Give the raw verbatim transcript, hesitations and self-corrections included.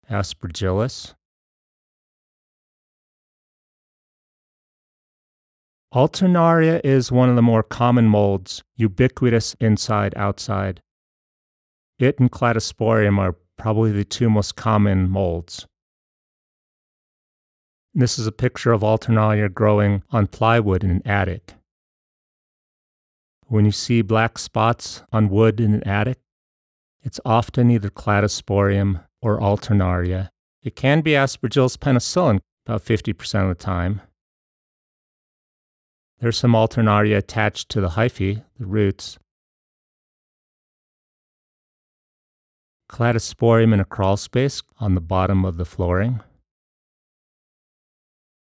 Aspergillus. Alternaria is one of the more common molds, ubiquitous inside-outside. It and Cladosporium are probably the two most common molds. This is a picture of Alternaria growing on plywood in an attic. When you see black spots on wood in an attic, it's often either Cladosporium or Alternaria. It can be Aspergillus penicillin about fifty percent of the time. There's some Alternaria attached to the hyphae, the roots. Cladosporium in a crawl space on the bottom of the flooring.